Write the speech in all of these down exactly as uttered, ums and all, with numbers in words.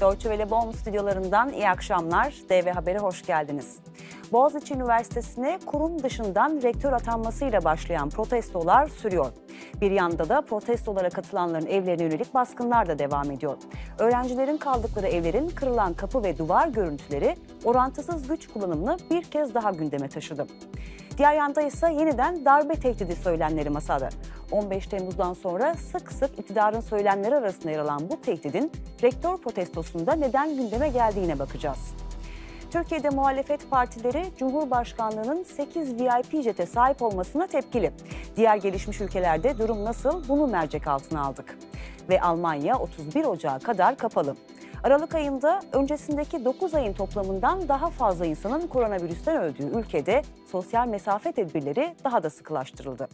Deutsche Welle Bonn stüdyolarından iyi akşamlar. D V Haber'e hoş geldiniz. Boğaziçi Üniversitesi'ne kurum dışından rektör atanmasıyla başlayan protestolar sürüyor. Bir yanda da protestolara katılanların evlerine yönelik baskınlar da devam ediyor. Öğrencilerin kaldıkları evlerin kırılan kapı ve duvar görüntüleri orantısız güç kullanımını bir kez daha gündeme taşıdı. Diğer yanda ise yeniden darbe tehdidi söylemleri masada. on beş Temmuz'dan sonra sık sık iktidarın söylemleri arasında yer alan bu tehdidin rektör protestosunda neden gündeme geldiğine bakacağız. Türkiye'de muhalefet partileri Cumhurbaşkanlığı'nın sekiz V I P jete sahip olmasına tepkili. Diğer gelişmiş ülkelerde durum nasıl? Bunu mercek altına aldık. Ve Almanya otuz bir Ocağı kadar kapalı. Aralık ayında öncesindeki dokuz ayın toplamından daha fazla insanın koronavirüsten öldüğü ülkede sosyal mesafe tedbirleri daha da sıkılaştırıldı.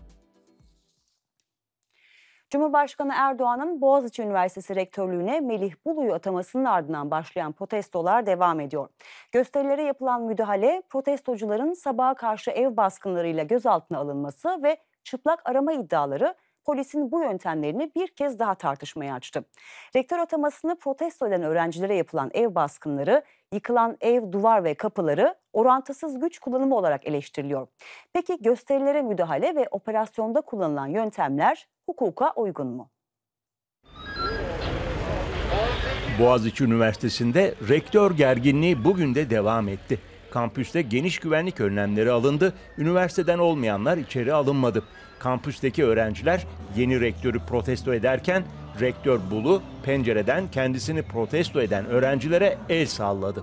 Cumhurbaşkanı Erdoğan'ın Boğaziçi Üniversitesi rektörlüğüne Melih Bulu'yu atamasının ardından başlayan protestolar devam ediyor. Gösterilere yapılan müdahale, protestocuların sabaha karşı ev baskınlarıyla gözaltına alınması ve çıplak arama iddiaları polisin bu yöntemlerini bir kez daha tartışmaya açtı. Rektör atamasını protesto eden öğrencilere yapılan ev baskınları, yıkılan ev, duvar ve kapıları orantısız güç kullanımı olarak eleştiriliyor. Peki gösterilere müdahale ve operasyonda kullanılan yöntemler hukuka uygun mu? Boğaziçi Üniversitesi'nde rektör gerginliği bugün de devam etti. Kampüste geniş güvenlik önlemleri alındı, üniversiteden olmayanlar içeri alınmadı. Kampüsteki öğrenciler yeni rektörü protesto ederken rektör Bulu pencereden kendisini protesto eden öğrencilere el salladı.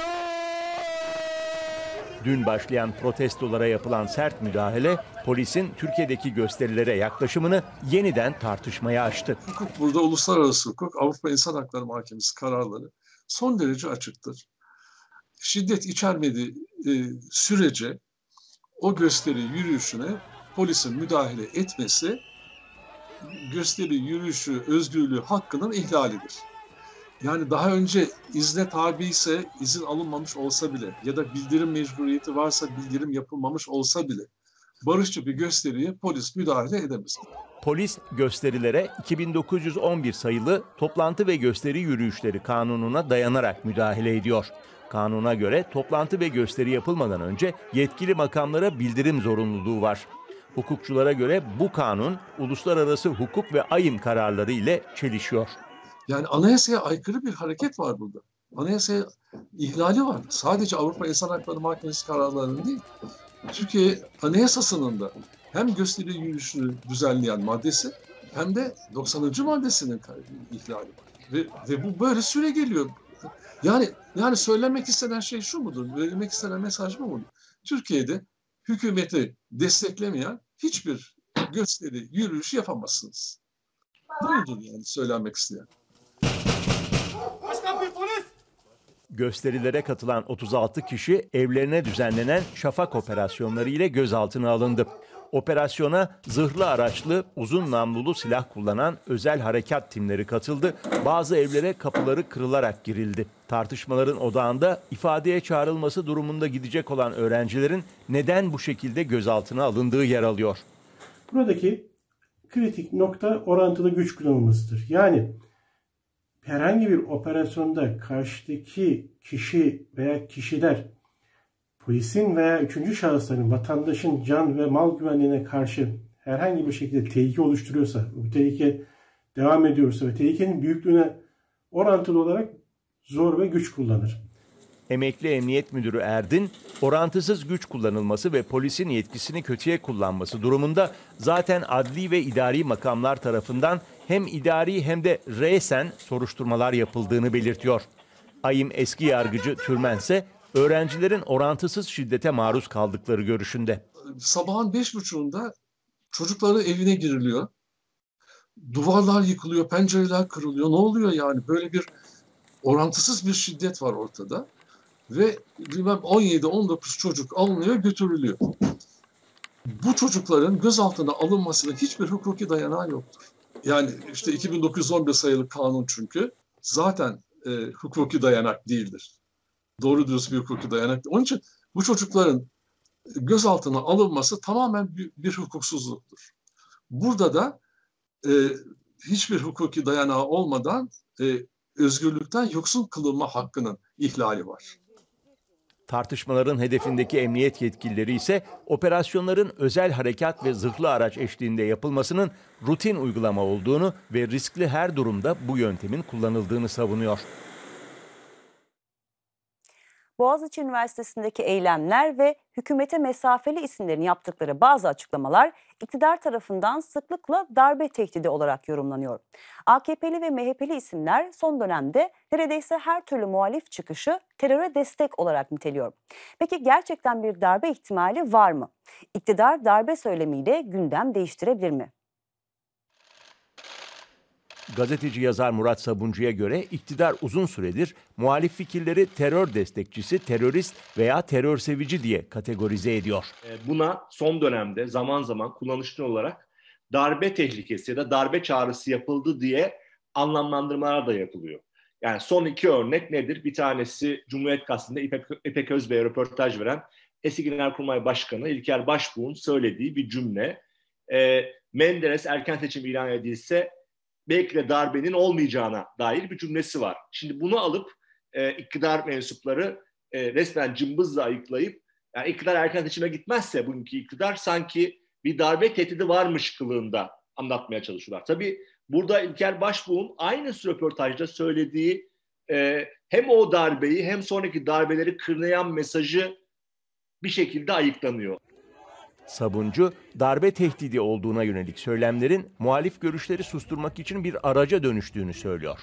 Dün başlayan protestolara yapılan sert müdahale polisin Türkiye'deki gösterilere yaklaşımını yeniden tartışmaya açtı. Hukuk burada uluslararası hukuk, Avrupa İnsan Hakları Mahkemesi kararları son derece açıktır. Şiddet içermediği e, sürece o gösteri yürüyüşüne polisin müdahale etmesi gösteri yürüyüşü özgürlüğü hakkının ihlalidir. Yani daha önce izne tabi ise izin alınmamış olsa bile ya da bildirim mecburiyeti varsa bildirim yapılmamış olsa bile barışçı bir gösteriye polis müdahale edemez. Polis gösterilere iki bin dokuz yüz on bir sayılı Toplantı ve Gösteri Yürüyüşleri Kanunu'na dayanarak müdahale ediyor. Kanuna göre toplantı ve gösteri yapılmadan önce yetkili makamlara bildirim zorunluluğu var. Hukukçulara göre bu kanun uluslararası hukuk ve AYİM kararları ile çelişiyor. Yani anayasaya aykırı bir hareket var burada. Anayasaya ihlali var. Sadece Avrupa İnsan Hakları Mahkemesi kararlarının değil, Türkiye Anayasası'nın da hem gösteri yürüyüşünü düzenleyen maddesi hem de doksanıncı maddesinin ihlali var. Ve, ve bu böyle süre geliyor. Yani yani söylemek istenen şey şu mudur? Verilmek istenen mesaj bu mudur? Türkiye'de hükümeti desteklemeyen hiçbir gösteri, yürüyüş yapamazsınız. Bu mudur yani söylenmek isteyen? Gösterilere katılan otuz altı kişi evlerine düzenlenen şafak operasyonları ile gözaltına alındı. Operasyona zırhlı araçlı, uzun namlulu silah kullanan özel harekat timleri katıldı. Bazı evlere kapıları kırılarak girildi. Tartışmaların odağında ifadeye çağrılması durumunda gidecek olan öğrencilerin neden bu şekilde gözaltına alındığı yer alıyor. Buradaki kritik nokta orantılı güç kullanılmasıdır. Yani herhangi bir operasyonda karşıdaki kişi veya kişiler polisin veya üçüncü şahısların vatandaşın can ve mal güvenliğine karşı herhangi bir şekilde tehlike oluşturuyorsa, bu tehlike devam ediyorsa ve tehlikenin büyüklüğüne orantılı olarak zor ve güç kullanır. Emekli Emniyet Müdürü Erdin, orantısız güç kullanılması ve polisin yetkisini kötüye kullanması durumunda zaten adli ve idari makamlar tarafından hem idari hem de resen soruşturmalar yapıldığını belirtiyor. AYİM eski yargıcı Türmen ise öğrencilerin orantısız şiddete maruz kaldıkları görüşünde. Sabahın beş buçuğunda çocukları evine giriliyor. Duvarlar yıkılıyor, pencereler kırılıyor. Ne oluyor yani? Böyle bir orantısız bir şiddet var ortada. Ve bilmem on yedi on dokuz çocuk alınıyor, götürülüyor. Bu çocukların gözaltına alınmasının hiçbir hukuki dayanağı yoktur. Yani işte iki bin dokuz yüz on bir sayılı kanun çünkü zaten e, hukuki dayanak değildir. Doğru dürüst bir hukuki dayanak. Onun için bu çocukların gözaltına alınması tamamen bir, bir hukuksuzluktur. Burada da e, hiçbir hukuki dayanağı olmadan e, özgürlükten yoksun kılınma hakkının ihlali var. Tartışmaların hedefindeki emniyet yetkilileri ise operasyonların özel harekat ve zırhlı araç eşliğinde yapılmasının rutin uygulama olduğunu ve riskli her durumda bu yöntemin kullanıldığını savunuyor. Boğaziçi Üniversitesi'ndeki eylemler ve hükümete mesafeli isimlerin yaptıkları bazı açıklamalar iktidar tarafından sıklıkla darbe tehdidi olarak yorumlanıyor. A K P'li ve M H P'li isimler son dönemde neredeyse her türlü muhalif çıkışı teröre destek olarak niteliyor. Peki gerçekten bir darbe ihtimali var mı? İktidar darbe söylemiyle gündem değiştirebilir mi? Gazeteci yazar Murat Sabuncu'ya göre iktidar uzun süredir muhalif fikirleri terör destekçisi, terörist veya terör sevici diye kategorize ediyor. Buna son dönemde zaman zaman kullanışlı olarak darbe tehlikesi ya da darbe çağrısı yapıldı diye anlamlandırmalar da yapılıyor. Yani son iki örnek nedir? Bir tanesi Cumhuriyet Gazetesi'nde İpek, İpek Özbey'e röportaj veren eski Genelkurmay Başkanı İlker Başbuğ'un söylediği bir cümle. E, Menderes erken seçim ilan edilse belki de darbenin olmayacağına dair bir cümlesi var. Şimdi bunu alıp e, iktidar mensupları e, resmen cımbızla ayıklayıp, yani iktidar erken seçime gitmezse bugünkü iktidar sanki bir darbe tehdidi varmış kılığında anlatmaya çalışıyorlar. Tabii burada İlker Başbuğ'un aynı röportajda söylediği e, hem o darbeyi hem sonraki darbeleri kırnayan mesajı bir şekilde ayıklanıyor. Sabuncu, darbe tehdidi olduğuna yönelik söylemlerin muhalif görüşleri susturmak için bir araca dönüştüğünü söylüyor.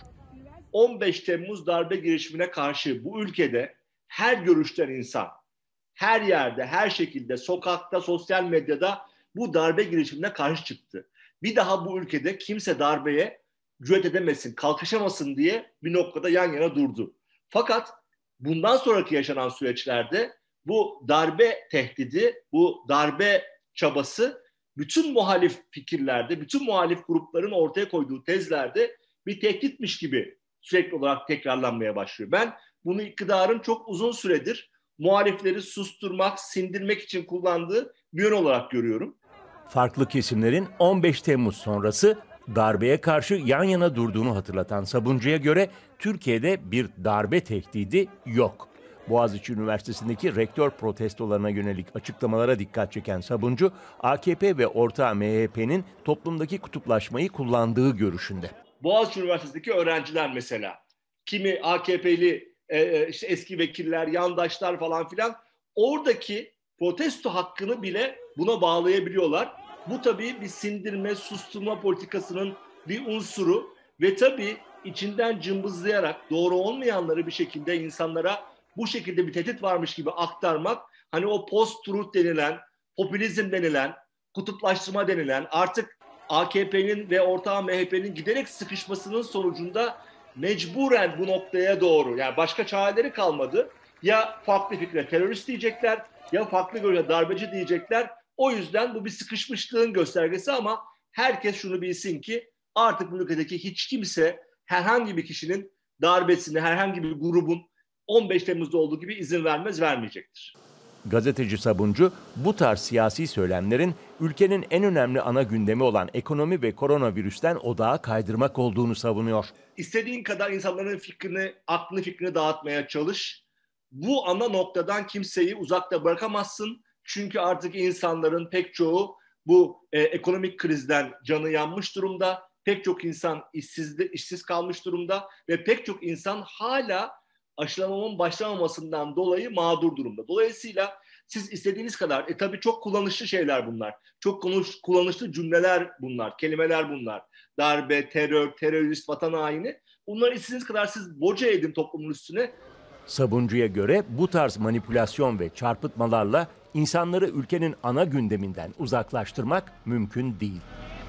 on beş Temmuz darbe girişimine karşı bu ülkede her görüşten insan, her yerde, her şekilde, sokakta, sosyal medyada bu darbe girişimine karşı çıktı. Bir daha bu ülkede kimse darbeye cüret edemesin, kalkışamasın diye bir noktada yan yana durdu. Fakat bundan sonraki yaşanan süreçlerde bu darbe tehdidi, bu darbe çabası bütün muhalif fikirlerde, bütün muhalif grupların ortaya koyduğu tezlerde bir tehditmiş gibi sürekli olarak tekrarlanmaya başlıyor. Ben bunu iktidarın çok uzun süredir muhalifleri susturmak, sindirmek için kullandığı bir yön olarak görüyorum. Farklı kesimlerin on beş Temmuz sonrası darbeye karşı yan yana durduğunu hatırlatan Sabuncu'ya göre Türkiye'de bir darbe tehdidi yok. Boğaziçi Üniversitesi'ndeki rektör protestolarına yönelik açıklamalara dikkat çeken Sabuncu, A K P ve ortağı M H P'nin toplumdaki kutuplaşmayı kullandığı görüşünde. Boğaziçi Üniversitesi'ndeki öğrenciler mesela, kimi A K P'li e, işte eski vekiller, yandaşlar falan filan, oradaki protesto hakkını bile buna bağlayabiliyorlar. Bu tabii bir sindirme, susturma politikasının bir unsuru ve tabii içinden cımbızlayarak doğru olmayanları bir şekilde insanlara bu şekilde bir tehdit varmış gibi aktarmak, hani o post-truth denilen, popülizm denilen, kutuplaştırma denilen, artık A K P'nin ve ortağı M H P'nin giderek sıkışmasının sonucunda mecburen bu noktaya doğru, yani başka çareleri kalmadı. Ya farklı fikre terörist diyecekler, ya farklı görüşe darbeci diyecekler. O yüzden bu bir sıkışmışlığın göstergesi ama herkes şunu bilsin ki artık bu ülkedeki hiç kimse herhangi bir kişinin darbesine, herhangi bir grubun on beş Temmuz'da olduğu gibi izin vermez, vermeyecektir. Gazeteci Sabuncu, bu tarz siyasi söylemlerin ülkenin en önemli ana gündemi olan ekonomi ve koronavirüsten odağa kaydırmak olduğunu savunuyor. İstediğin kadar insanların fikrini, aklını fikrini dağıtmaya çalış. Bu ana noktadan kimseyi uzakta bırakamazsın. Çünkü artık insanların pek çoğu bu e, ekonomik krizden canı yanmış durumda. Pek çok insan işsiz, işsiz kalmış durumda ve pek çok insan hala aşılamanın başlamamasından dolayı mağdur durumda. Dolayısıyla siz istediğiniz kadar, e tabii çok kullanışlı şeyler bunlar. Çok konuş, kullanışlı cümleler bunlar, kelimeler bunlar. Darbe, terör, terörist, vatan haini. Bunları istediğiniz kadar siz boca edin toplumun üstüne. Sabuncu'ya göre bu tarz manipülasyon ve çarpıtmalarla insanları ülkenin ana gündeminden uzaklaştırmak mümkün değil.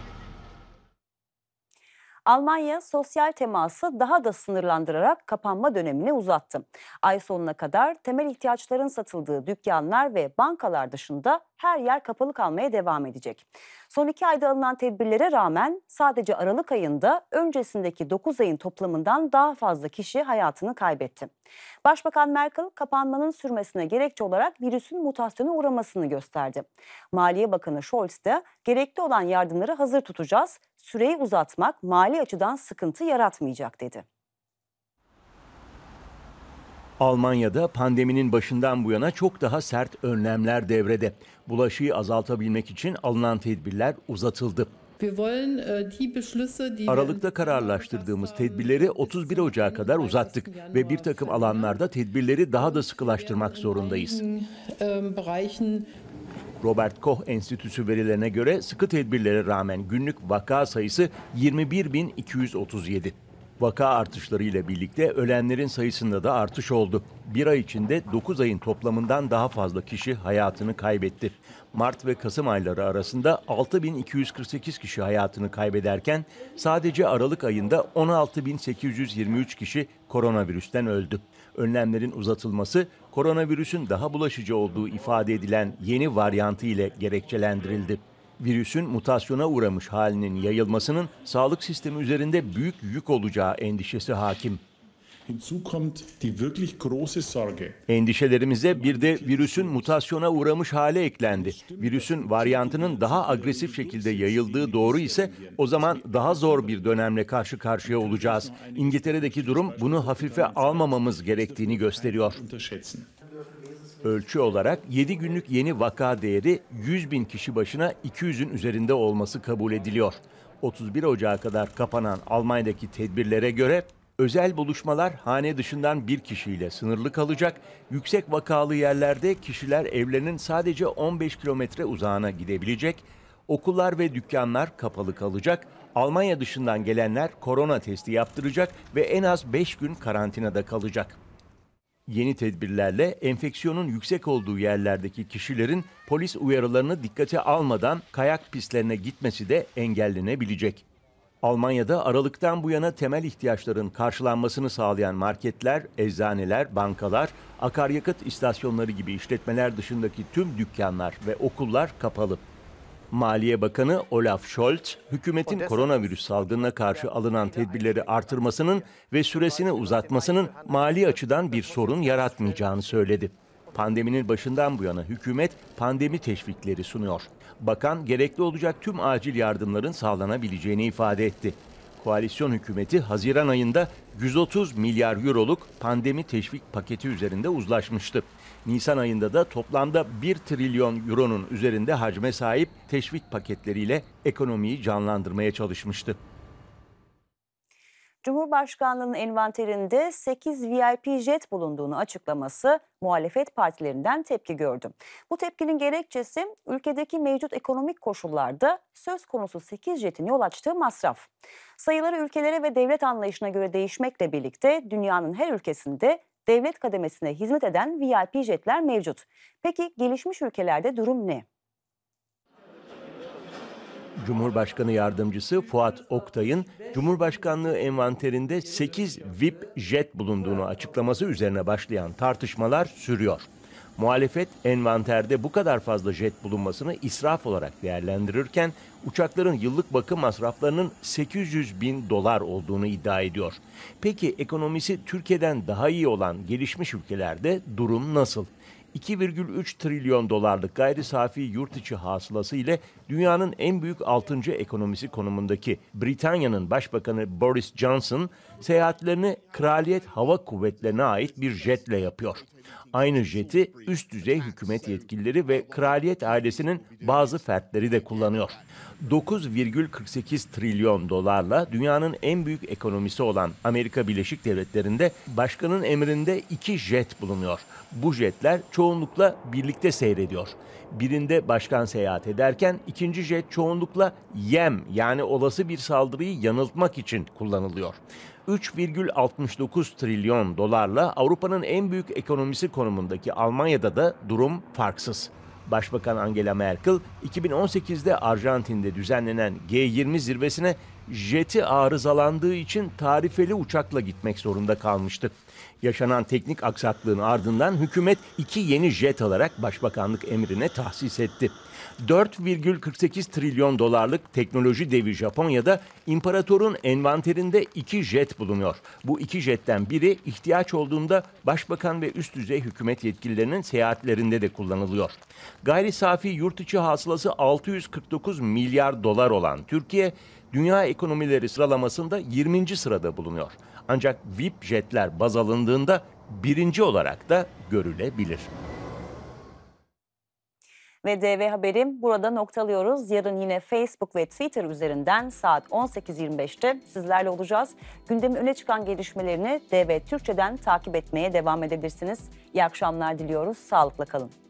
Almanya sosyal teması daha da sınırlandırarak kapanma dönemini uzattı. Ay sonuna kadar temel ihtiyaçların satıldığı dükkanlar ve bankalar dışında her yer kapalı kalmaya devam edecek. Son iki ayda alınan tedbirlere rağmen sadece Aralık ayında öncesindeki dokuz ayın toplamından daha fazla kişi hayatını kaybetti. Başbakan Merkel kapanmanın sürmesine gerekçe olarak virüsün mutasyona uğramasını gösterdi. Maliye Bakanı Scholz de gerekli olan yardımları hazır tutacağız, süreyi uzatmak mali açıdan sıkıntı yaratmayacak dedi. Almanya'da pandeminin başından bu yana çok daha sert önlemler devrede. Bulaşıyı azaltabilmek için alınan tedbirler uzatıldı. Aralıkta kararlaştırdığımız tedbirleri otuz bir Ocağı kadar uzattık ve bir takım alanlarda tedbirleri daha da sıkılaştırmak zorundayız. Robert Koch Enstitüsü verilerine göre sıkı tedbirlere rağmen günlük vaka sayısı yirmi bir bin iki yüz otuz yedi. Vaka artışlarıyla birlikte ölenlerin sayısında da artış oldu. Bir ay içinde dokuz ayın toplamından daha fazla kişi hayatını kaybetti. Mart ve Kasım ayları arasında altı bin iki yüz kırk sekiz kişi hayatını kaybederken sadece Aralık ayında on altı bin sekiz yüz yirmi üç kişi koronavirüsten öldü. Önlemlerin uzatılması koronavirüsün daha bulaşıcı olduğu ifade edilen yeni varyantı ile gerekçelendirildi. Virüsün mutasyona uğramış halinin yayılmasının sağlık sistemi üzerinde büyük yük olacağı endişesi hakim. Endişelerimize bir de virüsün mutasyona uğramış hale eklendi. Virüsün varyantının daha agresif şekilde yayıldığı doğru ise o zaman daha zor bir dönemle karşı karşıya olacağız. İngiltere'deki durum bunu hafife almamamız gerektiğini gösteriyor. Ölçü olarak yedi günlük yeni vaka değeri yüz bin kişi başına iki yüzün üzerinde olması kabul ediliyor. otuz bir Ocağı kadar kapanan Almanya'daki tedbirlere göre özel buluşmalar hane dışından bir kişiyle sınırlı kalacak. Yüksek vakalı yerlerde kişiler evlerinin sadece on beş kilometre uzağına gidebilecek. Okullar ve dükkanlar kapalı kalacak. Almanya dışından gelenler korona testi yaptıracak ve en az beş gün karantinada kalacak. Yeni tedbirlerle enfeksiyonun yüksek olduğu yerlerdeki kişilerin polis uyarılarını dikkate almadan kayak pistlerine gitmesi de engellenebilecek. Almanya'da Aralık'tan bu yana temel ihtiyaçların karşılanmasını sağlayan marketler, eczaneler, bankalar, akaryakıt istasyonları gibi işletmeler dışındaki tüm dükkanlar ve okullar kapalı. Maliye Bakanı Olaf Scholz, hükümetin koronavirüs salgınına karşı alınan tedbirleri artırmasının ve süresini uzatmasının mali açıdan bir sorun yaratmayacağını söyledi. Pandeminin başından bu yana hükümet pandemi teşvikleri sunuyor. Bakan gerekli olacak tüm acil yardımların sağlanabileceğini ifade etti. Koalisyon hükümeti Haziran ayında yüz otuz milyar euroluk pandemi teşvik paketi üzerinde uzlaşmıştı. Nisan ayında da toplamda bir trilyon euronun üzerinde hacme sahip teşvik paketleriyle ekonomiyi canlandırmaya çalışmıştı. Cumhurbaşkanlığının envanterinde sekiz V I P jet bulunduğunu açıklaması muhalefet partilerinden tepki gördü. Bu tepkinin gerekçesi ülkedeki mevcut ekonomik koşullarda söz konusu sekiz jetin yol açtığı masraf. Sayıları ülkelere ve devlet anlayışına göre değişmekle birlikte dünyanın her ülkesinde devlet kademesine hizmet eden V I P jetler mevcut. Peki gelişmiş ülkelerde durum ne? Cumhurbaşkanı Yardımcısı Fuat Oktay'ın Cumhurbaşkanlığı envanterinde sekiz V I P jet bulunduğunu açıklaması üzerine başlayan tartışmalar sürüyor. Muhalefet envanterde bu kadar fazla jet bulunmasını israf olarak değerlendirirken uçakların yıllık bakım masraflarının sekiz yüz bin dolar olduğunu iddia ediyor. Peki ekonomisi Türkiye'den daha iyi olan gelişmiş ülkelerde durum nasıl? iki virgül üç trilyon dolarlık gayri safi yurt içi hasılası ile dünyanın en büyük altıncı ekonomisi konumundaki Britanya'nın Başbakanı Boris Johnson seyahatlerini Kraliyet Hava Kuvvetleri'ne ait bir jetle yapıyor. Aynı jeti üst düzey hükümet yetkilileri ve kraliyet ailesinin bazı fertleri de kullanıyor. dokuz virgül kırk sekiz trilyon dolarla dünyanın en büyük ekonomisi olan Amerika Birleşik Devletleri'nde başkanın emrinde iki jet bulunuyor. Bu jetler çoğunlukla birlikte seyrediyor. Birinde başkan seyahat ederken ikinci jet çoğunlukla yem yani olası bir saldırıyı yanıltmak için kullanılıyor. üç virgül altmış dokuz trilyon dolarla Avrupa'nın en büyük ekonomisi konumundaki Almanya'da da durum farksız. Başbakan Angela Merkel iki bin on sekizde Arjantin'de düzenlenen G yirmi zirvesine jeti arızalandığı için tarifeli uçakla gitmek zorunda kalmıştı. Yaşanan teknik aksaklığın ardından hükümet iki yeni jet alarak başbakanlık emrine tahsis etti. dört virgül kırk sekiz trilyon dolarlık teknoloji devi Japonya'da imparatorun envanterinde iki jet bulunuyor. Bu iki jetten biri ihtiyaç olduğunda başbakan ve üst düzey hükümet yetkililerinin seyahatlerinde de kullanılıyor. Gayri safi yurt içi hasılası altı yüz kırk dokuz milyar dolar olan Türkiye, dünya ekonomileri sıralamasında yirminci sırada bulunuyor. Ancak V I P jetler baz alındığında birinci olarak da görülebilir. Ve D V Haber'i burada noktalıyoruz. Yarın yine Facebook ve Twitter üzerinden saat on sekiz yirmi beşte sizlerle olacağız. Gündemin öne çıkan gelişmelerini D V Türkçe'den takip etmeye devam edebilirsiniz. İyi akşamlar diliyoruz. Sağlıkla kalın.